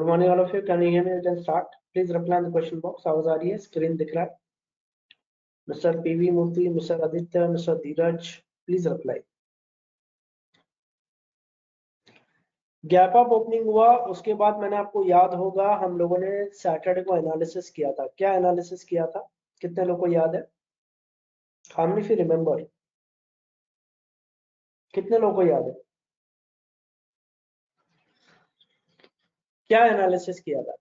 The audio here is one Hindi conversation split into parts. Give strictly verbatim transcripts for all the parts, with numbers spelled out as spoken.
Good morning all of you, can you hear me? We can start. Please reply in the question box. आवाज आ रही है? स्क्रीन दिख रहा है? Mister PV Murthy, mister Aditya, mister Dheeraj, please reply. Gap up opening हुआ, उसके बाद मैंने, आपको याद होगा, हम लोगों ने सैटरडे को एनालिसिस किया था। क्या एनालिसिस किया था? कितने लोगों को याद है? How many if you remember? कितने लोगों को याद है? क्या एनालिसिस किया था?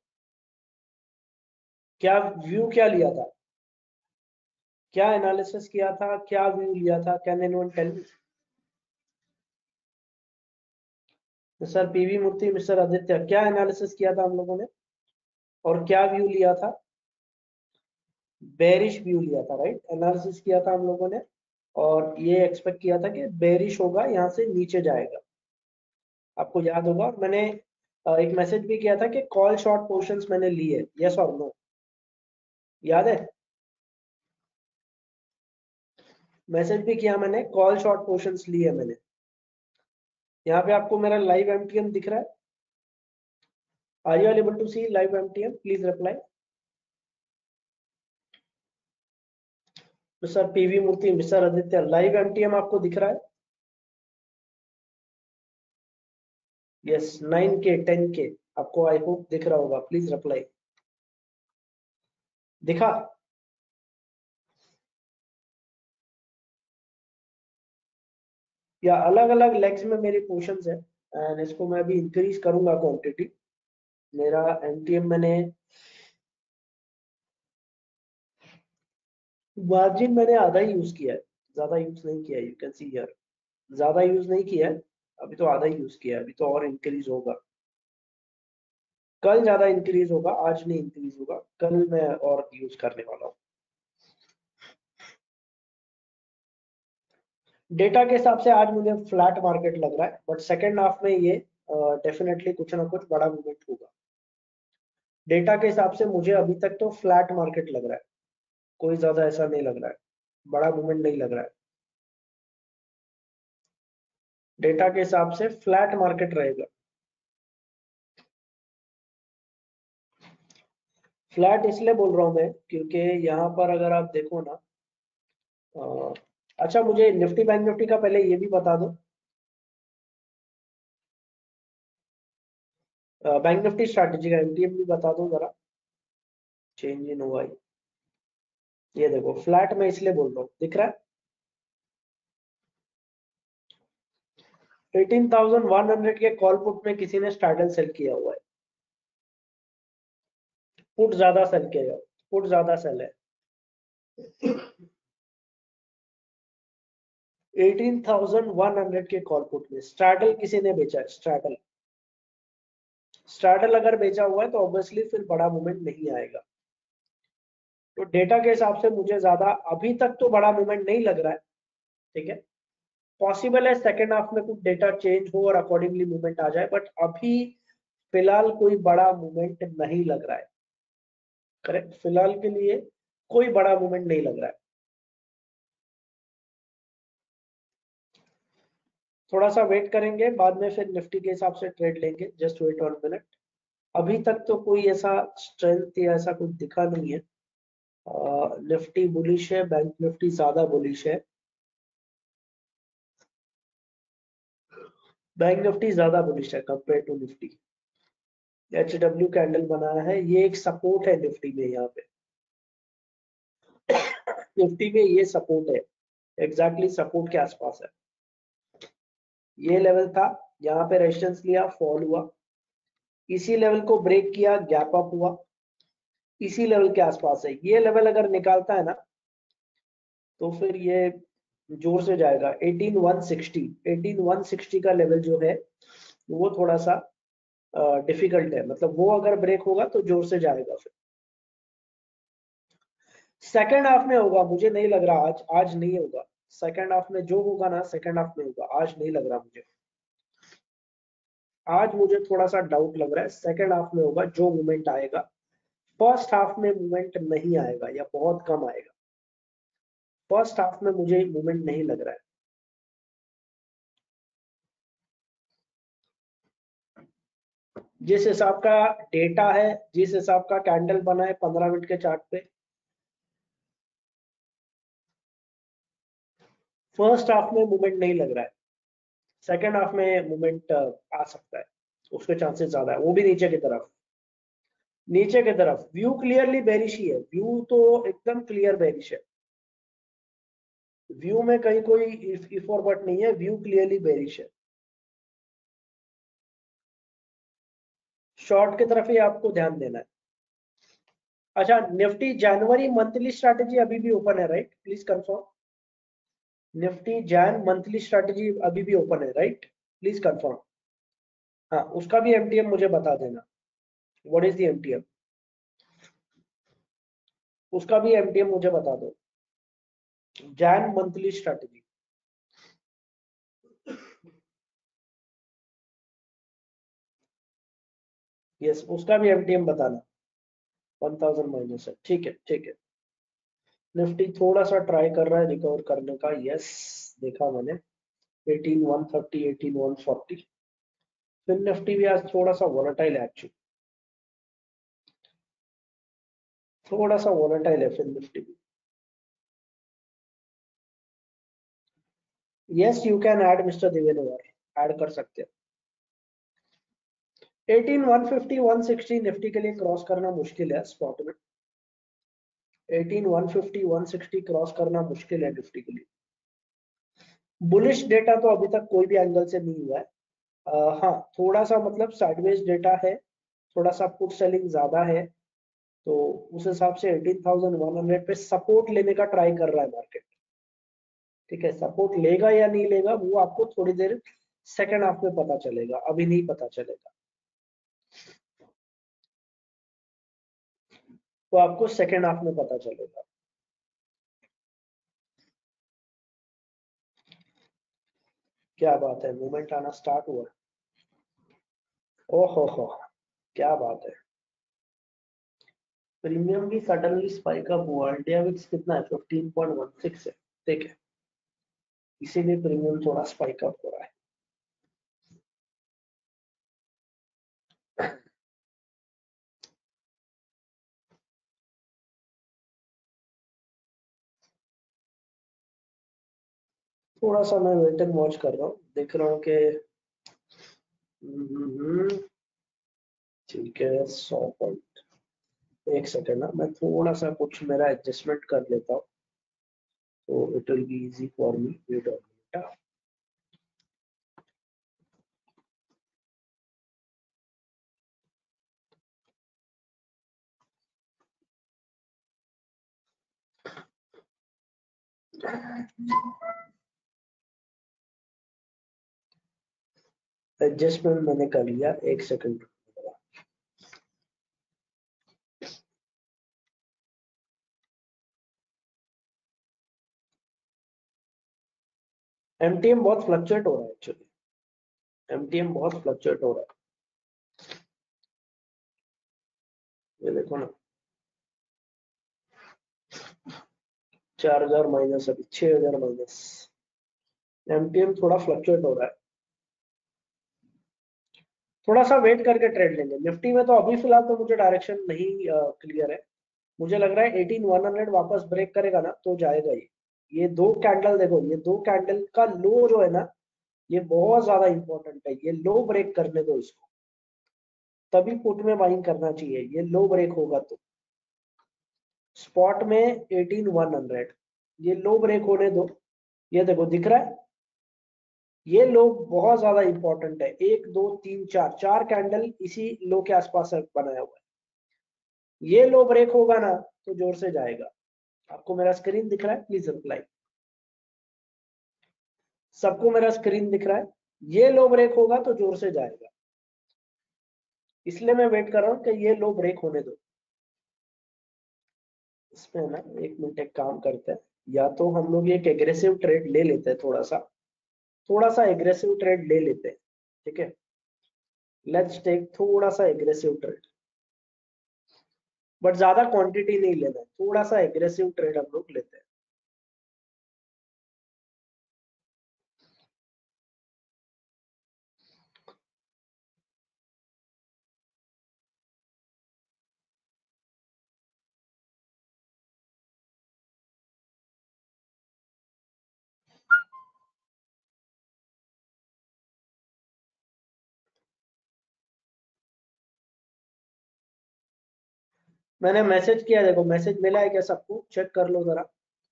क्या व्यू क्या लिया था? क्या एनालिसिस किया था? क्या व्यू लिया था? Can anyone tell me? Mister PV Murthy, mister Aditya, क्या एनालिसिस किया था हम लोगों ने और क्या व्यू लिया था? बेरिश व्यू लिया था, राइट? एनालिसिस किया था हम लोगों ने और ये एक्सपेक्ट किया था कि बेरिश होगा, यहाँ से नीचे जाएगा। आपको याद होगा। और मैंने एक मैसेज भी किया था कि कॉल शॉर्ट पोर्शंस मैंने लिए, यस और नो? याद है? मैसेज भी किया मैंने, कॉल शॉर्ट पोर्शंस लिए मैंने। यहाँ पे आपको मेरा लाइव एमटीएम दिख रहा है? Are you all able to see live MTM? Please reply. Mister PV Murthy, mister Aditya, live MTM आपको दिख रहा है? यस, नाइन के टेन के आपको आई होप दिख रहा होगा। Please reply. दिखा? या अलग अलग लेग्स में मेरी पोर्शंस है एंड इसको मैं अभी इंक्रीज करूंगा क्वांटिटी। मेरा एमटीएम मैंने, मार्जिन मैंने आधा ही यूज किया है, ज्यादा यूज नहीं किया है। यू कैन सी हियर, ज्यादा यूज नहीं किया है, अभी तो आधा ही यूज किया है। अभी तो और इंक्रीज होगा, कल ज्यादा इंक्रीज होगा, आज नहीं इंक्रीज होगा। कल मैं और यूज करने वाला हूँ। डेटा के हिसाब से आज मुझे फ्लैट मार्केट लग रहा है, बट सेकेंड हाफ में ये डेफिनेटली uh, कुछ ना कुछ बड़ा मूवमेंट होगा। डेटा के हिसाब से मुझे अभी तक तो फ्लैट मार्केट लग रहा है, कोई ज्यादा ऐसा नहीं लग रहा है, बड़ा मूवमेंट नहीं लग रहा है। डेटा के हिसाब से फ्लैट मार्केट रहेगा। फ्लैट इसलिए बोल रहा हूं मैं क्योंकि यहाँ पर अगर आप देखो ना, आ, अच्छा मुझे निफ्टी बैंक निफ्टी का पहले ये भी बता दो। बैंक निफ्टी स्ट्रैटेजी का एमटीएम भी बता दो जरा। चेंज इन हुआ, ये देखो फ्लैट में इसलिए बोल रहा हूँ, दिख रहा है? अठारह हज़ार के कॉल पुट में किसी ने स्ट्रैडल सेल किया हुआ है। पुट ज्यादा सेल किया, पुट ज्यादा सेल है। अठारह हज़ार के कॉल पुट में स्ट्रैडल किसी ने बेचा है। स्ट्रैडल स्ट्रैडल अगर बेचा हुआ है तो ऑब्वियसली फिर बड़ा मूवमेंट नहीं आएगा। तो डेटा के हिसाब से मुझे ज्यादा अभी तक तो बड़ा मूवमेंट नहीं लग रहा है, ठीक है? पॉसिबल है सेकेंड हाफ में कुछ डेटा चेंज हो और अकॉर्डिंगली मूवमेंट आ जाए, बट अभी फिलहाल कोई बड़ा मूवमेंट नहीं लग रहा है। करेक्ट, फिलहाल के लिए कोई बड़ा मूवमेंट नहीं लग रहा है। थोड़ा सा वेट करेंगे, बाद में फिर निफ्टी के हिसाब से ट्रेड लेंगे। Just wait one minute. अभी तक तो कोई ऐसा स्ट्रेंथ या ऐसा कुछ दिखा नहीं है। निफ्टी बुलिश है, बैंक निफ्टी ज्यादा बुलिश है, बैंक निफ्टी ज्यादा बुलिश है compare to Nifty. H W candle बनाया है, ये एक सपोर्ट है निफ्टी में। यहाँ पे निफ्टी में ये सपोर्ट है, एग्जैक्टली सपोर्ट के आसपास है। ये लेवल था, यहाँ पे रेजिस्टेंस लिया, फॉल हुआ, इसी लेवल को ब्रेक किया, गैप अप हुआ, इसी लेवल के आसपास है। ये लेवल अगर निकालता है ना तो फिर ये जोर से जाएगा। अठारह हज़ार एक सौ साठ, अठारह हज़ार एक सौ साठ का लेवल जो है वो थोड़ा सा डिफिकल्ट है, मतलब वो अगर ब्रेक होगा तो जोर से जाएगा। फिर सेकेंड हाफ में होगा, मुझे नहीं लग रहा आज आज नहीं होगा। सेकेंड हाफ में जो होगा ना, सेकेंड हाफ में होगा, आज नहीं लग रहा मुझे। आज मुझे थोड़ा सा डाउट लग रहा है, सेकेंड हाफ में होगा जो मूवमेंट आएगा। फर्स्ट हाफ में मूवमेंट नहीं आएगा या बहुत कम आएगा। फर्स्ट हाफ में मुझे मूवमेंट नहीं लग रहा है। जिस हिसाब का डेटा है, जिस हिसाब का कैंडल बना है पंद्रह मिनट के चार्ट पे, फर्स्ट हाफ में मूवमेंट नहीं लग रहा है, सेकेंड हाफ में मूवमेंट आ सकता है, उसके चांसेस ज्यादा है, वो भी नीचे की तरफ। नीचे की तरफ व्यू क्लियरली बेरिश ही है, व्यू तो एकदम क्लियर बेरिश है, व्यू में कहीं कोई इफ, इफ और बट नहीं है, व्यू क्लियरली बेरिश है। शॉर्ट की तरफ ही आपको ध्यान देना है। अच्छा, निफ्टी जनवरी मंथली स्ट्रैटेजी अभी भी ओपन है right? Please confirm. Nifty Jan monthly strategy अभी भी ओपन है राइट? Please confirm. हाँ, उसका भी एमटीएम मुझे बता देना, व्हाट इज द एमटीएम, उसका भी एमटीएम मुझे बता दो, जैन मंथली स्ट्रैटेजी। यस, उसका भी एमटीएम बताना। वन थाउजेंड माइनस है, ठीक है ठीक है। निफ्टी थोड़ा सा ट्राई कर रहा है रिकवर करने का, यस देखा मैंने, eighteen one thirty, eighteen one forty. फिर निफ्टी भी आज थोड़ा सा वोलेटाइल है एक्चुअली, थोड़ा सा वोलेटाइल है फिर निफ्टी भी। Yes you can add mister Devendra, add कर सकते हैं। Eighteen one fifty, one sixty Nifty के लिए क्रॉस करना मुश्किल है स्पॉट में, eighteen one fifty, one sixty cross करना मुश्किल है निफ्टी के लिए। बुलिश डेटा तो अभी तक कोई भी एंगल से नहीं हुआ है। आ, हाँ, थोड़ा सा मतलब साइडवेज डेटा है, थोड़ा सा पुट सेलिंग ज्यादा है, तो उस हिसाब से एटीन थाउजेंड वन हंड्रेड पे सपोर्ट लेने का ट्राई कर रहा है मार्केट। ठीक है, सपोर्ट लेगा या नहीं लेगा वो आपको थोड़ी देर सेकेंड हाफ में पता चलेगा, अभी नहीं पता चलेगा, वो आपको सेकेंड हाफ में पता चलेगा। क्या बात है, मूवमेंट आना स्टार्ट हुआ। ओहो हो, क्या बात है, प्रीमियम भी सडनली स्पाइक अप हुआ। इंडिया विक्स कितना है? फिफ्टीन पॉइंट वन सिक्स है, ठीक है, इसीलिए प्रीमियम थोड़ा स्पाइक अप हो रहा है। थोड़ा सा मैं वेट एंड वॉच कर रहा हूँ, देख रहा हूँ कि हम्म, ठीक है, सौ पॉइंट। एक सेकेंड ना, मैं थोड़ा सा कुछ मेरा एडजस्टमेंट कर लेता हूँ, तो it will be easy for me. Wait on, adjustment मैंने कर लिया, एक सेकंड। एमटीएम बहुत फ्लक्चुएट हो रहा है एक्चुअली, एमटीएम बहुत फ्लक्चुएट हो रहा है, ये देखो ना, चार हजार माइनस, अभी छह हजार माइनस, एमटीएम थोड़ा फ्लक्चुएट हो रहा है। थोड़ा सा वेट करके ट्रेड लेंगे निफ्टी में, तो अभी फिलहाल तो मुझे डायरेक्शन नहीं क्लियर है। मुझे लग रहा है एटीन वन हंड्रेड वापस ब्रेक करेगा ना तो जाएगा ही। ये दो कैंडल देखो, ये दो कैंडल का लो जो है ना, ये बहुत ज्यादा इंपॉर्टेंट है, ये लो ब्रेक करने दो इसको, तभी पुट में बाइंग करना चाहिए, ये लो ब्रेक होगा तो। स्पॉट में एटीन वन हंड्रेड, ये लो ब्रेक होने दो। ये देखो दिख रहा है, ये लो बहुत ज्यादा इंपॉर्टेंट है, एक दो तीन चार, चार कैंडल इसी लो के आसपास बनाया हुआ है, ये लो ब्रेक होगा ना तो जोर से जाएगा। आपको मेरा स्क्रीन दिख रहा है? Please reply. सबको मेरा स्क्रीन दिख रहा है? ये लो ब्रेक होगा तो जोर से जाएगा, इसलिए मैं वेट कर रहा हूं कि ये लो ब्रेक होने दो। इसमें ना एक मिनट, एक काम करते हैं, या तो हम लोग एक एग्रेसिव ट्रेड ले लेते हैं, थोड़ा सा थोड़ा सा एग्रेसिव ट्रेड ले लेते हैं, ठीक है, लेट्स टेक थोड़ा सा एग्रेसिव ट्रेड, बट ज्यादा क्वांटिटी नहीं लेना है, थोड़ा सा एग्रेसिव ट्रेड हम लोग लेते हैं। मैंने मैसेज किया, देखो मैसेज मिला है क्या सबको, चेक कर लो जरा।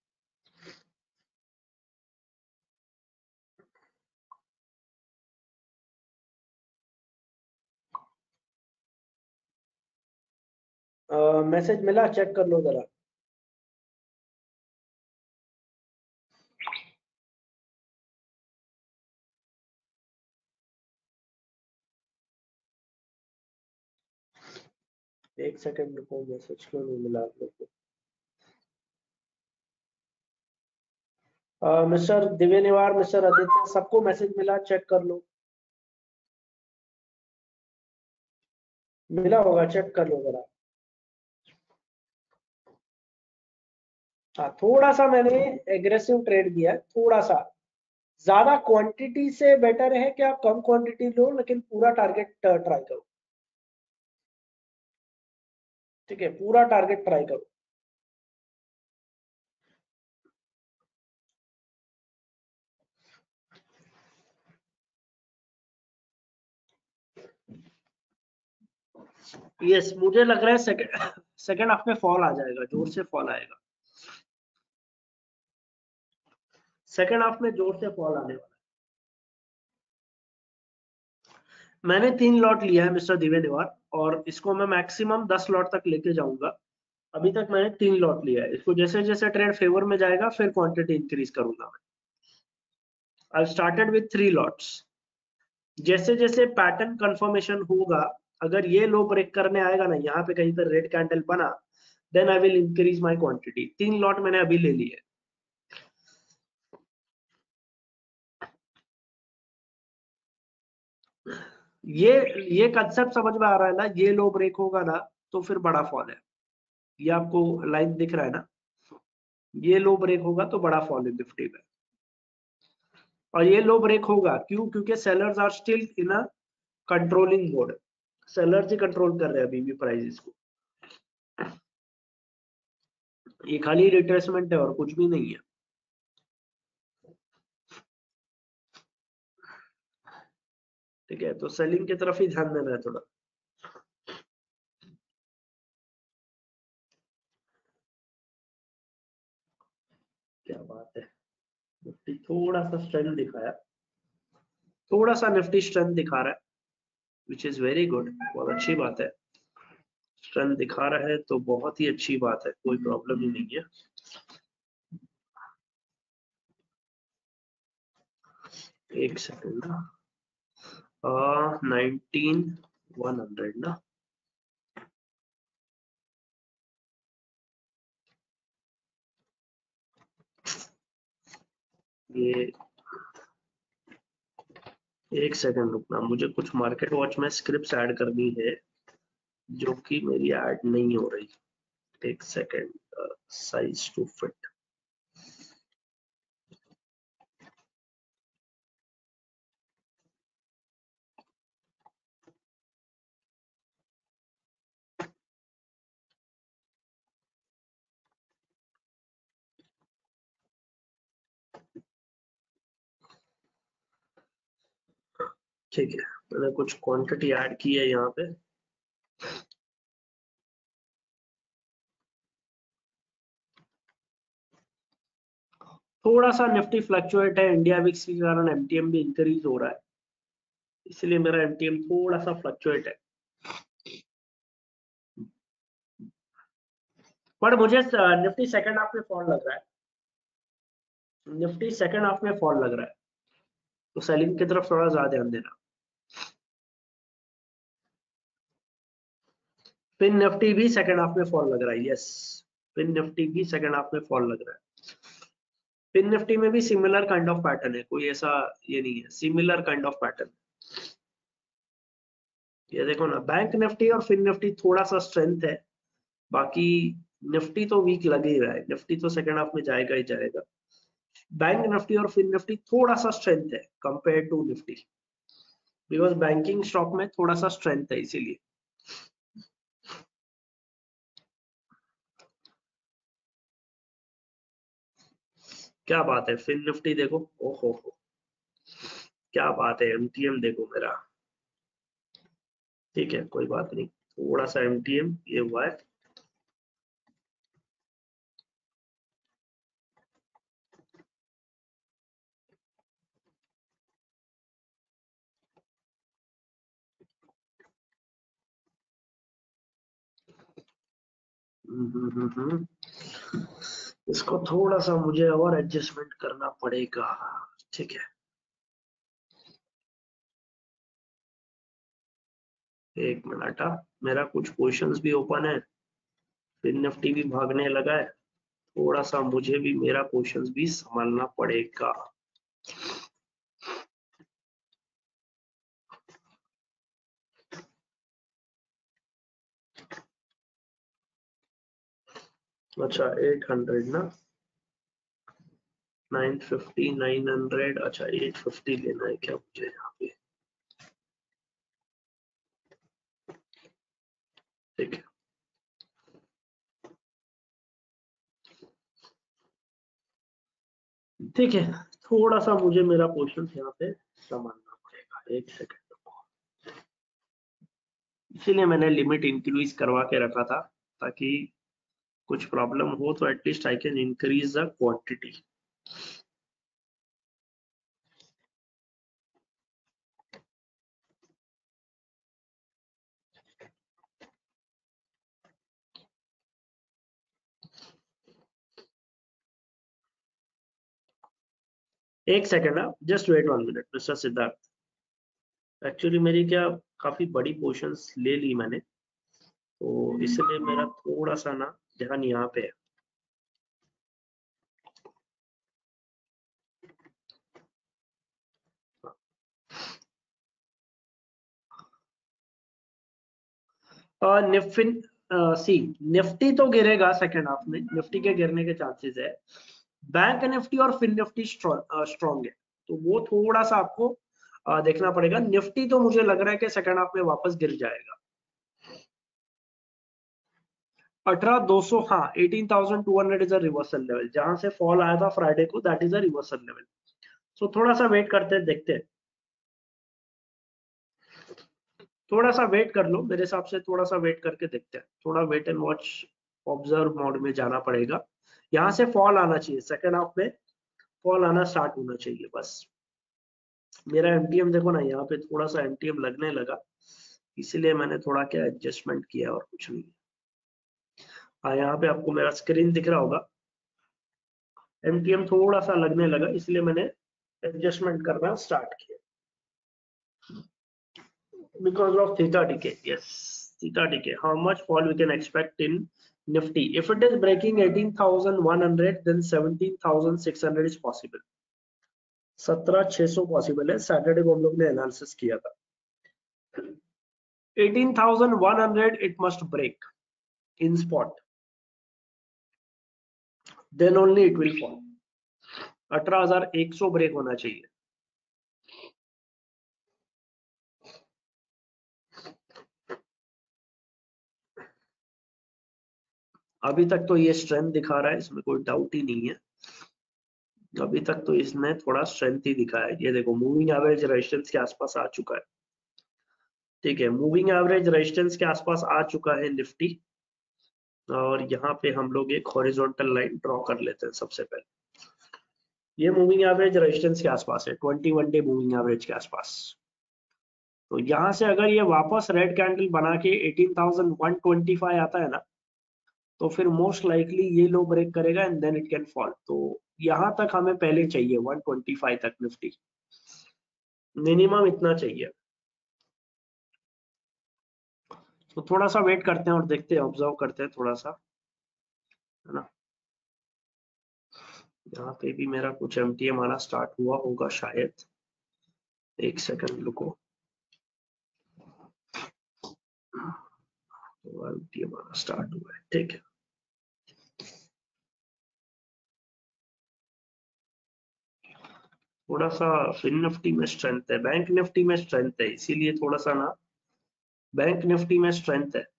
मैसेज मिला, चेक कर लो जरा। एक सेकंड रुको, मैसेज क्यों नहीं मिला आप लोग को। मिस्टर दिव्य निवार, मिस्टर आदित्य, सबको मैसेज मिला, चेक कर लो। मिला होगा, चेक कर लो जरा। हाँ, थोड़ा सा मैंने एग्रेसिव ट्रेड किया है, थोड़ा सा। ज्यादा क्वांटिटी से बेटर है कि आप कम क्वांटिटी लो, लेकिन पूरा टारगेट ट्राई करो। ठीक है, पूरा टारगेट ट्राई करो। यस, मुझे लग रहा है सेकंड सेकंड हाफ में फॉल आ जाएगा, जोर से फॉल आएगा। सेकंड हाफ में जोर से फॉल आने वाला है। मैंने तीन लॉट लिया है मिस्टर दिव्य निवार, और इसको मैं मैक्सिमम दस लॉट तक लेके जाऊंगा। अभी तक मैंने तीन लॉट लिया है, इसको जैसे जैसे ट्रेड फेवर में जाएगा फिर क्वांटिटी इंक्रीज करूंगा मैं। I started with three lots. जैसे जैसे पैटर्न कंफर्मेशन होगा, अगर ये लो ब्रेक करने आएगा ना, यहाँ पे कहीं पर रेड कैंडल बना, then I will increase my quantity. तीन लॉट मैंने अभी ले लिए। ये ये कंसेप्ट समझ में आ रहा है ना, ये लो ब्रेक होगा ना तो फिर बड़ा फॉल है। ये आपको लाइन दिख रहा है ना, ये लो ब्रेक होगा तो बड़ा फॉल है निफ्टी में। और ये लो ब्रेक होगा क्यों? क्योंकि sellers are still in a controlling mode. Sellers ही कंट्रोल कर रहे हैं अभी भी प्राइसेस को। ये खाली रिट्रेसमेंट है और कुछ भी नहीं है। ठीक है, तो सेलिंग की तरफ ही ध्यान देना है थोड़ा। क्या बात है, निफ्टी थोड़ा सा स्ट्रेंथ दिखाया, थोड़ा सा निफ्टी स्ट्रेंथ दिखा रहा है, विच इज वेरी गुड, बहुत अच्छी बात है। स्ट्रेंथ दिखा रहा है तो बहुत ही अच्छी बात है, कोई प्रॉब्लम ही नहीं है। एक सेकंड ना, नाइनटीन वन हंड्रेड ना, ये एक सेकंड रुकना, मुझे कुछ मार्केट वॉच में स्क्रिप्ट्स ऐड करनी है जो कि मेरी ऐड नहीं हो रही। एक सेकंड, साइज टू फिट। ठीक है, मैंने कुछ क्वांटिटी ऐड की है यहाँ पे। थोड़ा सा निफ्टी फ्लक्चुएट है, इंडिया विक्स के कारण एमटीएम भी इंक्रीज हो रहा है, इसलिए मेरा एमटीएम थोड़ा सा फ्लक्चुएट है। पर मुझे निफ्टी सेकंड हाफ में फॉल लग रहा है, निफ्टी सेकंड हाफ में फॉल लग रहा है, तो सेलिंग की तरफ थोड़ा ज्यादा ध्यान देना। फिन निफ्टी भी सेकंड हाफ में फॉल लग रहा है, यस, फिन निफ्टी भी सेकंड हाफ में फॉल लग रहा है। फिन निफ्टी में भी सिमिलर काइंड ऑफ पैटर्न है, कोई ऐसा ये नहीं है, सिमिलर काइंड ऑफ पैटर्न। ये देखो ना, बैंक निफ्टी और फिन निफ्टी थोड़ा सा स्ट्रेंथ है, बाकी निफ्टी तो वीक लग ही रहा है, निफ्टी तो सेकंड हाफ में जाएगा ही जाएगा। बैंक निफ्टी और फिन निफ्टी थोड़ा सा स्ट्रेंथ है compare to Nifty, because banking stock में थोड़ा सा स्ट्रेंथ है इसीलिए। क्या बात है, फिन निफ्टी देखो, ओहो हो, क्या बात है, एमटीएम देखो मेरा। ठीक है, कोई बात नहीं, थोड़ा सा एमटीएम ये हुआ है, इसको थोड़ा सा मुझे और एडजस्टमेंट करना पड़ेगा, ठीक है। एक मिनट, मेरा कुछ क्वेश्चंस भी ओपन है, फिर निफ्टी भी भागने लगा है, थोड़ा सा मुझे भी मेरा क्वेश्चंस भी संभालना पड़ेगा। अच्छा एट हंड्रेड ना, नाइन फिफ्टी, नाइन हंड्रेड, अच्छा एट फिफ्टी लेना है क्या मुझे यहाँ पे, ठीक है। ठीक है, थोड़ा सा मुझे मेरा क्वेश्चन यहाँ पे संभालना पड़ेगा, एक सेकंड रुको। इसीलिए मैंने लिमिट इंक्रीज करवा के रखा था, ताकि कुछ प्रॉब्लम हो तो at least I can increase the quantity. एक second, just wait one minute mister Siddharth. Actually मेरी क्या काफी बड़ी पोर्शंस ले ली मैंने, तो इसलिए मेरा थोड़ा सा ना ध्यान यहाँ पे है। निफ्टी सी निफ्टी तो गिरेगा सेकंड हाफ में, निफ्टी के गिरने के चांसेस है। बैंक निफ्टी और फिन निफ्टी स्ट्रॉन्ग है, तो वो थोड़ा सा आपको uh, देखना पड़ेगा। निफ्टी तो मुझे लग रहा है कि सेकंड हाफ में वापस गिर जाएगा। अठारह दो सौ, हाँ eighteen thousand two hundred is a reversal level, जहां से फॉल आया था फ्राइडे को, that is a reversal level. So थोड़ा सा वेट करते हैं, देखते हैं, थोड़ा सा वेट कर लो, मेरे हिसाब से थोड़ा सा वेट करके देखते हैं, थोड़ा wait and watch observe mode में जाना पड़ेगा। यहाँ से फॉल आना चाहिए, सेकंड हाफ में फॉल आना स्टार्ट होना चाहिए बस। मेरा एमटीएम देखो ना, यहाँ पे थोड़ा सा एमटीएम लगने लगा, इसीलिए मैंने थोड़ा क्या एडजस्टमेंट किया और कुछ नहीं। हाँ यहाँ पे आपको मेरा स्क्रीन दिख रहा होगा, एमटीएम थोड़ा सा लगने लगा, इसलिए मैंने एडजस्टमेंट करना स्टार्ट किया because of theta decay. Yes, theta decay. How much fall we can expect in Nifty? If it is breaking eighteen thousand one hundred, then seventeen thousand six hundred is possible. सत्रह छह सौ पॉसिबल है, सैटरडे को हम लोग ने एनालिसिस किया था। eighteen thousand one hundred it must break in spot, then only it will fall. अठारह हज़ार एक सौ ब्रेक होना चाहिए। अभी तक तो ये स्ट्रेंथ दिखा रहा है, इसमें कोई डाउट ही नहीं है। अभी तक तो इसने थोड़ा स्ट्रेंथ ही दिखाया है। ये देखो मूविंग एवरेज रेजिस्टेंस के आसपास आ चुका है, ठीक है, मूविंग एवरेज रेजिस्टेंस के आसपास आ चुका है निफ्टी। और यहाँ पे हम लोग एक हॉरिजॉन्टल लाइन ड्रॉ कर लेते हैं सबसे पहले। ये मूविंग एवरेज रेजिस्टेंस के आसपास है, twenty one day moving average के आसपास। तो यहाँ से अगर ये वापस रेड कैंडल बना के eighteen thousand one twenty five आता है ना, तो फिर मोस्ट लाइकली ये लो ब्रेक करेगा and then it can fall. तो यहाँ तक हमें पहले चाहिए वन ट्वेंटी फाइव तक, निफ्टी मिनिमम इतना चाहिए। तो थोड़ा सा वेट करते हैं और देखते हैं, ऑब्जर्व करते हैं थोड़ा सा, है ना। यहाँ पे भी मेरा कुछ एमटीएम आना स्टार्ट हुआ होगा शायद, एक सेकंड रुको। तो एमटीएम आना स्टार्ट हुआ है, ठीक है। थोड़ा सा फिन निफ्टी में स्ट्रेंथ है, बैंक निफ्टी में स्ट्रेंथ है, इसीलिए थोड़ा सा ना बैंक निफ्टी में स्ट्रेंथ है।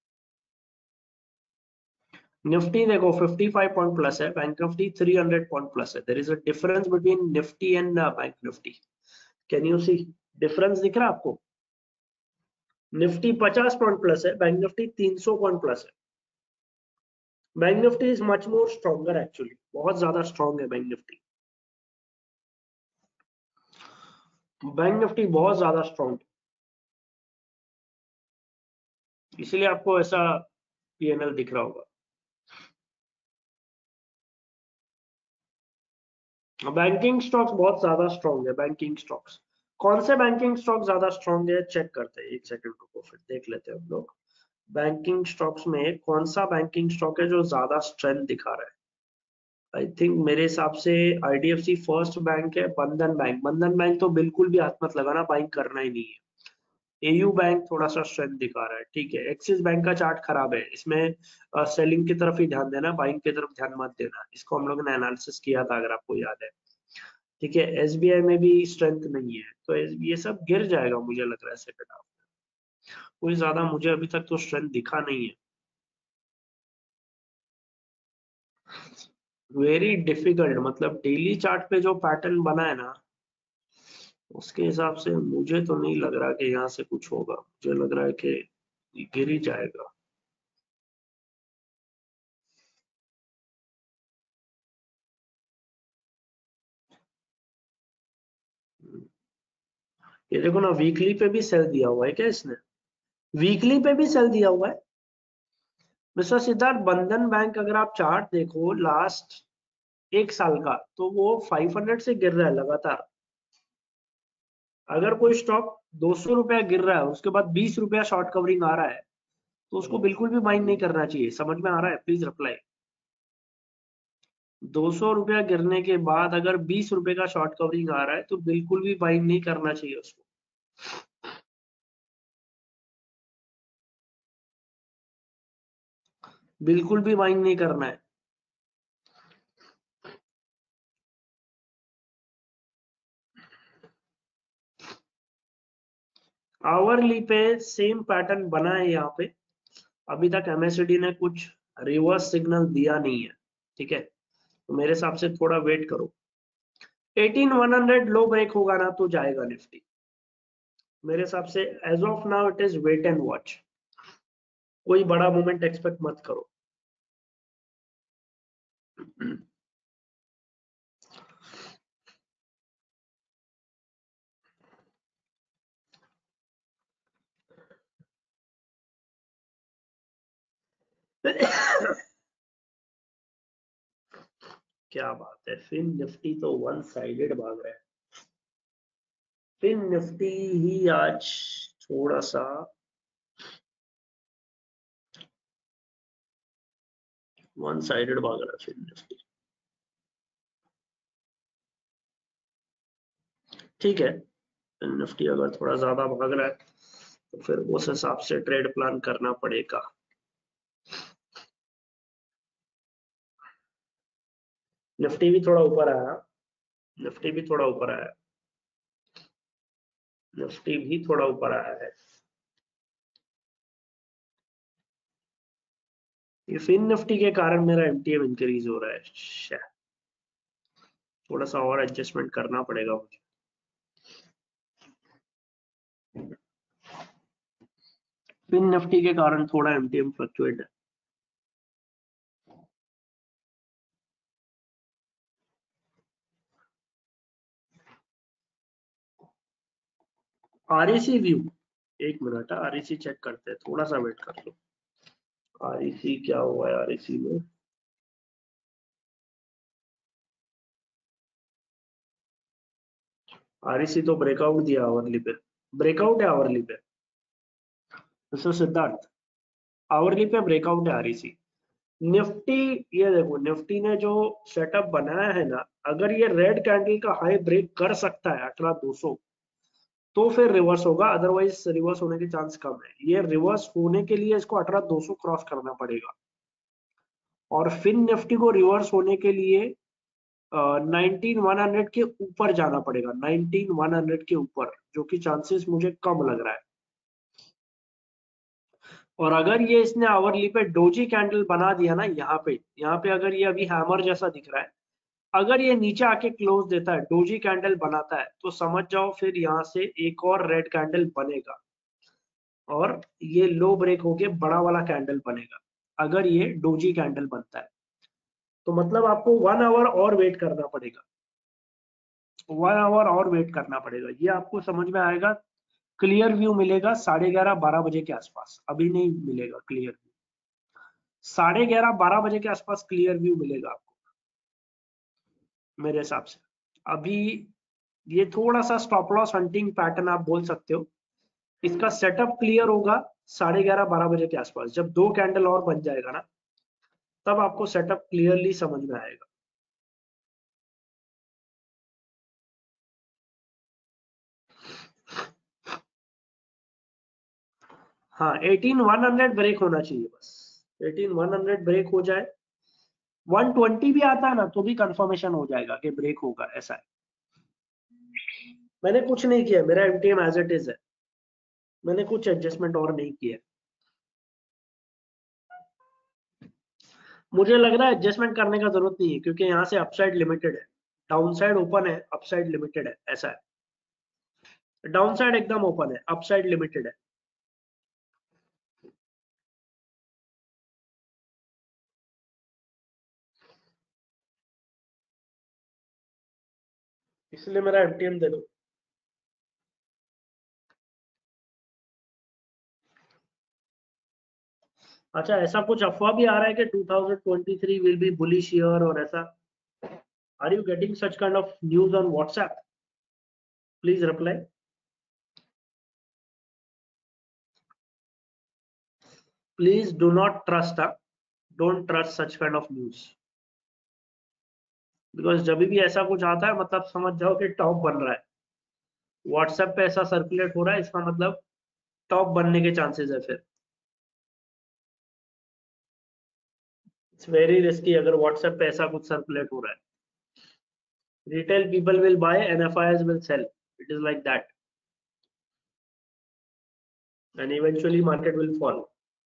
निफ्टी देखो पचपन पॉइंट प्लस है, bank Nifty three hundred point plus है। There is a difference between Nifty and Bank Nifty. Can you see difference दिख रहा है आपको? निफ्टी पचास पॉइंट प्लस है, बैंक निफ्टी तीन सौ पॉइंट प्लस है। Bank Nifty is much more stronger actually, बहुत ज्यादा स्ट्रॉन्ग है बैंक निफ्टी। बैंक निफ्टी बहुत ज्यादा स्ट्रॉन्ग है, इसीलिए आपको ऐसा पीएनएल दिख रहा होगा। बैंकिंग स्टॉक्स बहुत ज्यादा स्ट्रॉन्ग है। बैंकिंग स्टॉक्स कौन से बैंकिंग स्टॉक ज्यादा स्ट्रॉन्ग है चेक करते हैं, एक सेकंड रुको फिर देख लेते हैं हम लोग। बैंकिंग स्टॉक्स में कौन सा बैंकिंग स्टॉक है जो ज्यादा स्ट्रेंथ दिखा रहा है? आई थिंक मेरे हिसाब से आईडीएफसी फर्स्ट बैंक है, बंधन बैंक। बंधन बैंक तो बिल्कुल भी हाथ मत लगाना, बाइंग करना ही नहीं है। एयू बैंक थोड़ा सा स्ट्रेंथ दिखा रहा है, ठीक है। एक्सिस बैंक का चार्ट खराब है, इसमें सेलिंग की तरफ ही ध्यान देना, बाइंग की तरफ ध्यान मत देना। इसको हम लोग ने एनालिसिस किया था अगर आपको याद है, ठीक है। एसबीआई में भी स्ट्रेंथ नहीं है, तो ये सब गिर जाएगा मुझे लग रहा है सेकंड हाफ में। कोई ज्यादा मुझे अभी तक तो स्ट्रेंथ दिखा नहीं है। वेरी डिफिकल्ट, मतलब डेली चार्ट पे जो पैटर्न बना है ना, उसके हिसाब से मुझे तो नहीं लग रहा कि यहाँ से कुछ होगा। मुझे लग रहा है कि ये गिर ही जाएगा। ये देखो ना, वीकली पे भी सेल दिया हुआ है क्या इसने? वीकली पे भी सेल दिया हुआ है मिस्टर सिद्धार्थ। बंधन बैंक अगर आप चार्ट देखो लास्ट एक साल का, तो वो पाँच सौ से गिर रहा है लगातार। अगर कोई स्टॉक दो सौ रुपया गिर रहा है, उसके बाद बीस रुपया शॉर्ट कवरिंग आ रहा है, तो उसको बिल्कुल भी माइंड नहीं करना चाहिए। समझ में आ रहा है? Please reply. दो सौ रुपया गिरने के बाद अगर बीस रुपए का शॉर्ट कवरिंग आ रहा है, तो बिल्कुल भी बाइंग नहीं करना चाहिए उसको। बिल्कुल भी बाइंग नहीं करना है। आवरली पे सेम पैटर्न बना है यहाँ पे। अभी तक एमएससीडी ने कुछ रिवर्स सिग्नल दिया नहीं है, ठीक है। तो मेरे हिसाब से थोड़ा वेट करो। अठारह सौ लो ब्रेक होगा ना तो जाएगा निफ्टी। मेरे हिसाब से as of now it is wait and watch. कोई बड़ा मूवमेंट एक्सपेक्ट मत करो। क्या बात है, फिन निफ्टी तो वन साइडेड भाग रहा है। फिन निफ्टी ही आज थोड़ा सा वन साइडेड भाग रहा है फिन निफ्टी। ठीक है, फिन निफ्टी अगर थोड़ा ज्यादा भाग रहा है तो फिर उस हिसाब से ट्रेड प्लान करना पड़ेगा। निफ्टी भी थोड़ा ऊपर आया। निफ्टी भी थोड़ा ऊपर आया। निफ्टी भी थोड़ा ऊपर आया है। ये फिन निफ्टी के कारण मेरा एमटीएम इंक्रीज हो रहा है। शे, थोड़ा सा और एडजस्टमेंट करना पड़ेगा मुझे। फिन निफ्टी के कारण थोड़ा एमटीएम फ्लक्चुएट है। आरईसी व्यू, एक मिनट, आरईसी चेक करते हैं, थोड़ा सा वेट कर लो। आरईसी क्या हुआ है आरईसी में? आरईसी तो ब्रेकआउट दिया आवरली पे। ब्रेकआउट है आवरली पे मिस्टर सिद्धार्थ। आवरली पे ब्रेकआउट है आरईसी। निफ्टी, ये देखो निफ्टी ने जो सेटअप बनाया है ना, अगर ये रेड कैंडल का हाई ब्रेक कर सकता है अठारह दो सौ, तो फिर रिवर्स होगा, अदरवाइज रिवर्स होने के चांस कम है। ये रिवर्स होने के लिए इसको अठारह दो सौ क्रॉस करना पड़ेगा। और फिन निफ्टी को रिवर्स होने के लिए नाइनटीन वन हंड्रेड के ऊपर जाना पड़ेगा, नाइनटीन वन हंड्रेड के ऊपर, जो कि चांसेस मुझे कम लग रहा है। और अगर ये इसने आवरली पे डोजी कैंडल बना दिया ना, यहाँ पे यहाँ पे अगर ये अभी हैमर जैसा दिख रहा है, अगर ये नीचे आके क्लोज देता है, डोजी कैंडल बनाता है, तो समझ जाओ फिर यहाँ से एक और रेड कैंडल बनेगा और ये लो ब्रेक होके बड़ा वाला कैंडल बनेगा। अगर ये डोजी कैंडल बनता है, तो मतलब आपको वन आवर और वेट करना पड़ेगा। वन आवर और वेट करना पड़ेगा, ये आपको समझ में आएगा। क्लियर व्यू मिलेगा साढ़े ग्यारह बारह बजे के आसपास, अभी नहीं मिलेगा क्लियर व्यू। साढ़े ग्यारह बारह बजे के आसपास क्लियर व्यू मिलेगा आपको मेरे हिसाब से। अभी ये थोड़ा सा स्टॉप लॉस हंटिंग पैटर्न आप बोल सकते हो। इसका सेटअप क्लियर होगा साढ़े ग्यारह बारह बजे के आसपास, जब दो कैंडल और बन जाएगा ना, तब आपको सेटअप क्लियरली समझ में आएगा। हाँ, अठारह सौ ब्रेक होना चाहिए बस, अठारह सौ ब्रेक हो जाए, एक सौ बीस भी आता है ना तो भी कंफर्मेशन हो जाएगा कि ब्रेक होगा, ऐसा है। मैंने कुछ नहीं किया, मेरा एमटीएम एज इट इज है, मैंने कुछ एडजस्टमेंट और नहीं किया। मुझे लग रहा है एडजस्टमेंट करने का जरूरत नहीं है, क्योंकि यहाँ से अपसाइड लिमिटेड है, डाउनसाइड ओपन है, अपसाइड लिमिटेड है, ऐसा है। डाउनसाइड एकदम ओपन है, अपसाइड लिमिटेड है। इसलिए मेरा एमटीएम दे दो। अच्छा, ऐसा कुछ अफवाह भी आ रहा है कि two thousand twenty three will be bullish year और ऐसा, are you getting such kind of news on WhatsApp? Please reply. Please do not trust, don't trust such kind of news, because जब भी ऐसा कुछ आता है मतलब समझ जाओ कि टॉप बन रहा है। व्हाट्सएप पे ऐसा सर्कुलेट हो रहा है, इसका मतलब टॉप बनने के चांसेस है। फिर इट्स वेरी रिस्की अगर व्हाट्सएप पे ऐसा कुछ सर्कुलेट हो रहा है। Retail people will buy, NFIs will sell, it is like that, and eventually market will fall.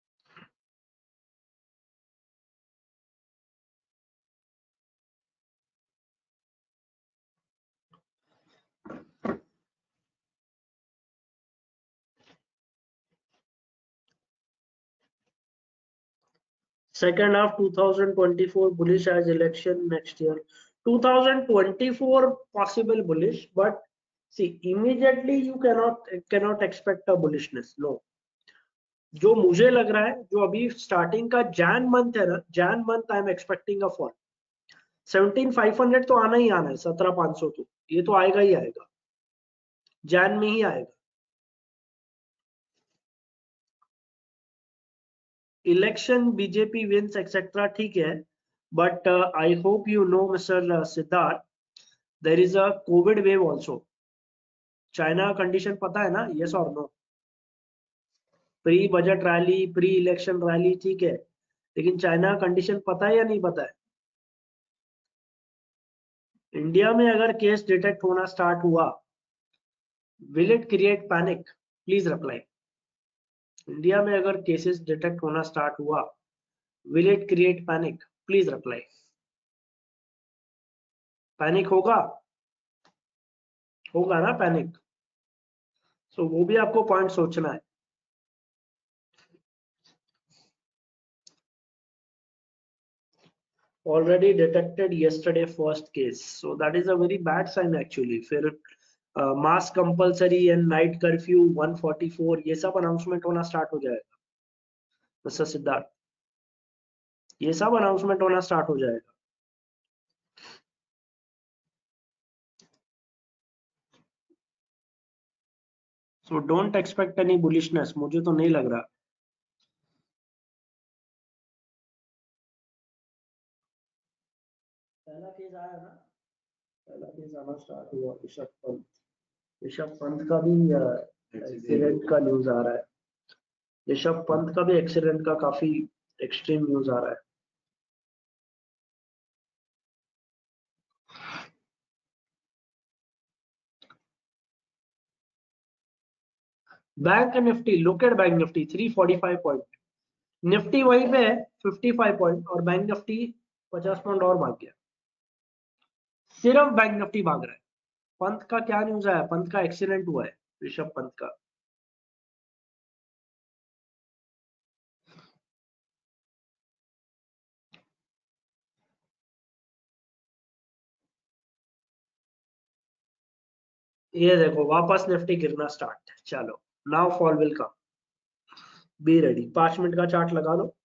Second half twenty twenty-four bullish as election next year. twenty twenty-four possible bullish, but see immediately you cannot cannot expect a bullishness. No, जो मुझे लग रहा है, जो अभी स्टार्टिंग का जैन मंथ है ना, Jan month I am expecting a fall. Seventeen five hundred तो आना ही आना है, सत्रह पाँच सौ तो ये तो आएगा ही आएगा, जैन में ही आएगा। इलेक्शन बीजेपी विंस एक्सेट्रा, ठीक है, but I hope you know mister Siddharth, there is a COVID wave also. China का कंडीशन पता है ना, यस और no? Pre budget rally, pre election rally, ठीक है, लेकिन चाइना का कंडीशन पता है या नहीं पता है? इंडिया में अगर केस डिटेक्ट होना स्टार्ट हुआ, will it create panic? Please reply. India में अगर केसेस डिटेक्ट होना स्टार्ट हुआ, will it create panic? Please reply. Panic होगा, होगा ना पैनिक? सो so, वो भी आपको पॉइंट सोचना है। already detected yesterday first case, so that is a very bad sign actually। फिर mask compulsory and night curfew one forty four ये सब अनाउंसमेंट होना स्टार्ट हो जाएगा मिस्टर सिद्धार्थ, ये सब अनाउंसमेंट होना स्टार्ट हो जाएगा। So don't expect any bullishness, मुझे तो नहीं लग रहा। पहला केस आया ना, पहला केस आना स्टार्ट हुआ, ऋषभ पंत। ऋषभ पंत का भी एक्सीडेंट का न्यूज आ रहा है, ऋषभ पंत का भी एक्सीडेंट का काफी एक्सट्रीम न्यूज आ रहा है। Bank Nifty, look at Bank Nifty three forty five point, Nifty वहीं पे है फिफ्टी फाइव पॉइंट, और बैंक निफ्टी पचास पॉइंट और भाग गया। सिर्फ बैंक निफ्टी भाग रहा है। पंत का क्या न्यूज आया? पंत का एक्सीडेंट हुआ है, ऋषभ पंत का। ये देखो वापस निफ्टी गिरना स्टार्ट, चलो now fall will come, be ready. पांच मिनट का चार्ट लगा लो,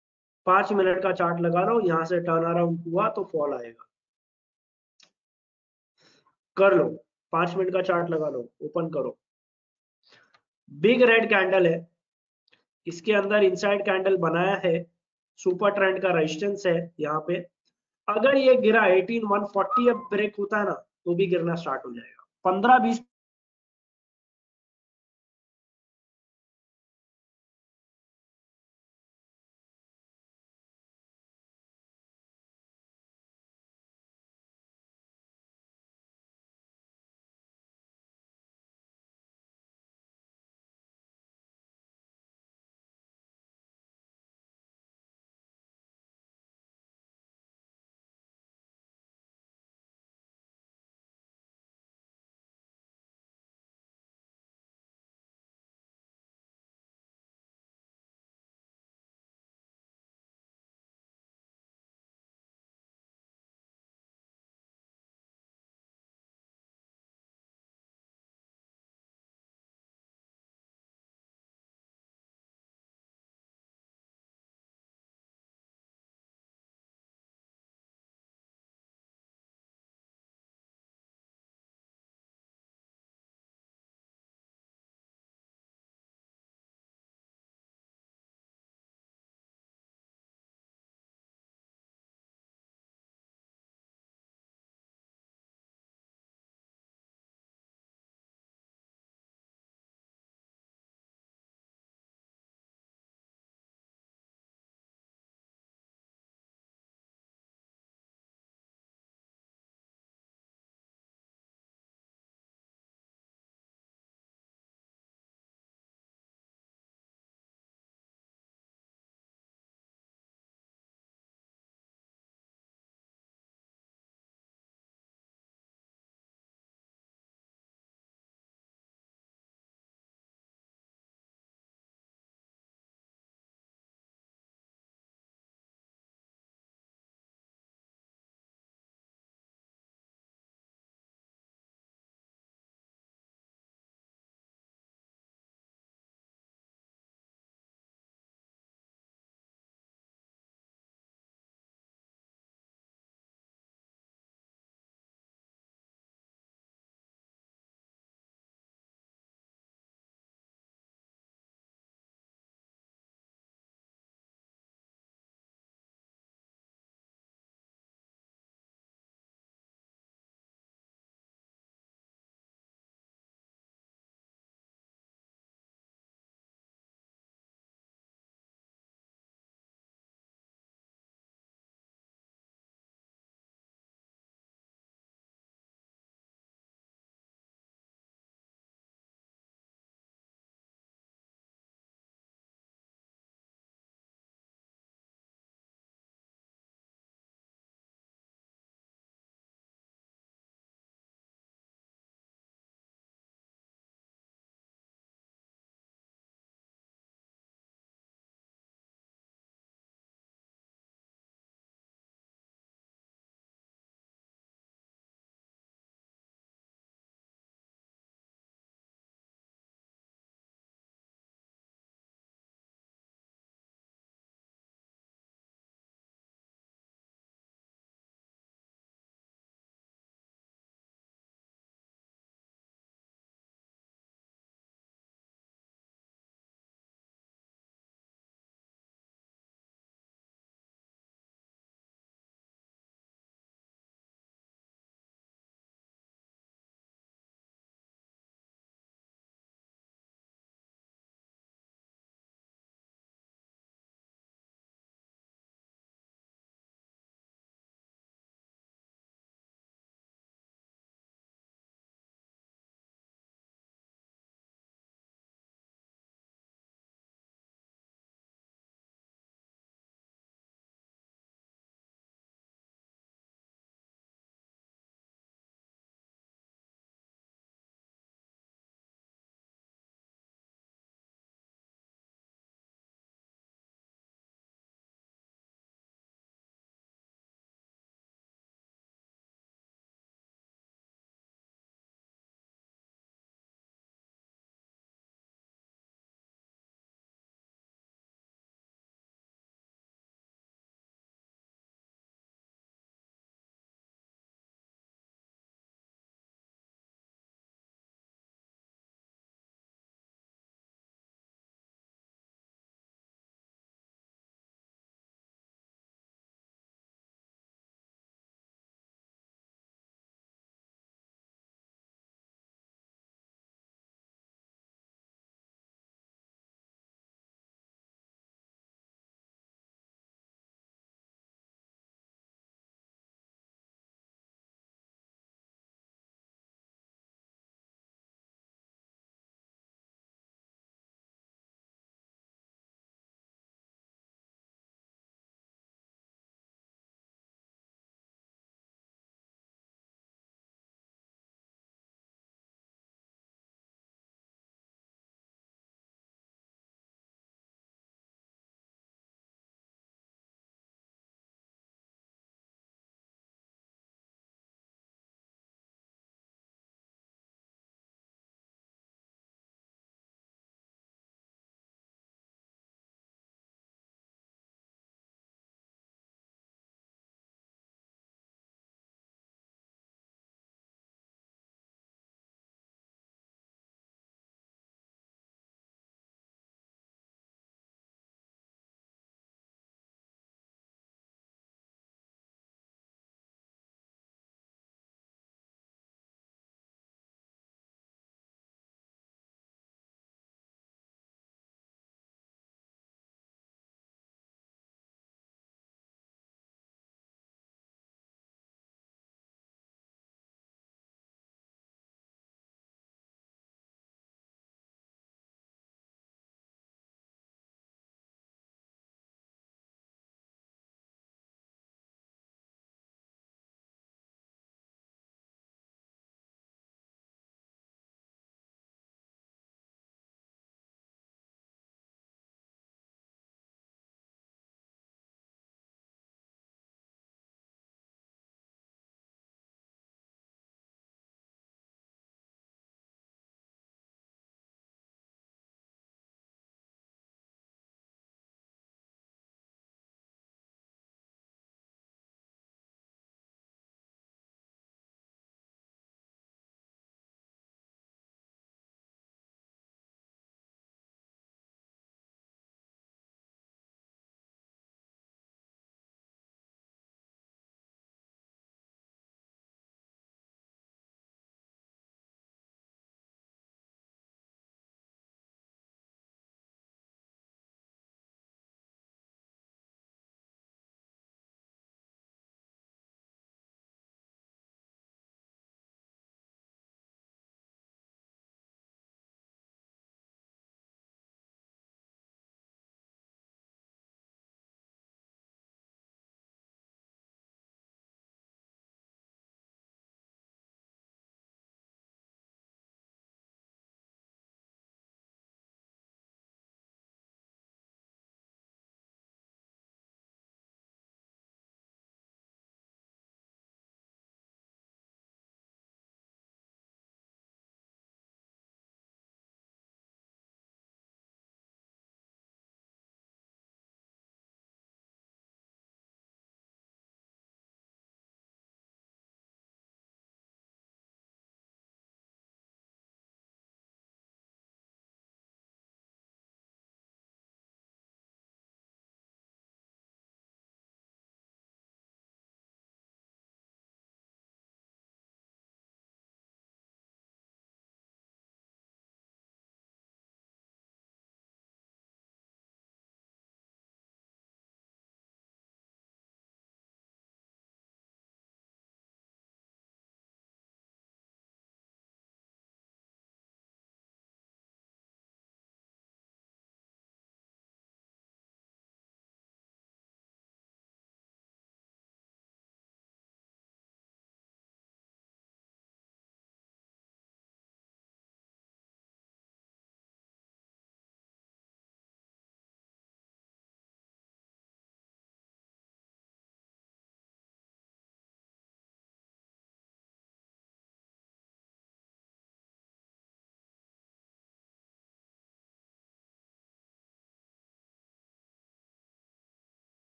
पांच मिनट का चार्ट लगा लो, यहां से टर्न अराउंड हुआ तो फॉल आएगा। कर लो, पांच मिनट का चार्ट लगा लो, ओपन करो, बिग रेड कैंडल है, इसके अंदर इनसाइड कैंडल बनाया है, सुपर ट्रेंड का रेजिस्टेंस है यहाँ पे। अगर ये गिरा अठारह सौ एक सौ चालीस अब ब्रेक होता है ना तो भी गिरना स्टार्ट हो जाएगा। पंद्रह बीस